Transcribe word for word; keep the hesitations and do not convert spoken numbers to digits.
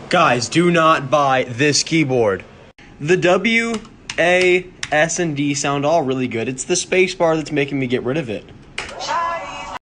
Guys, do not buy this keyboard. The W, A, S, and D sound all really good. It's the space bar that's making me get rid of it.